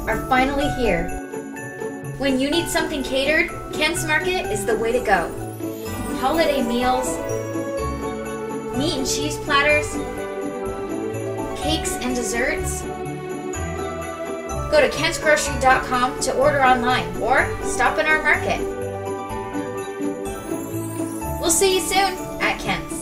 are finally here. When you need something catered, Kent's Market is the way to go. Holiday meals, meat and cheese platters, cakes and desserts. Go to kentsgrocery.com to order online or stop in our market. We'll see you soon at Kent's.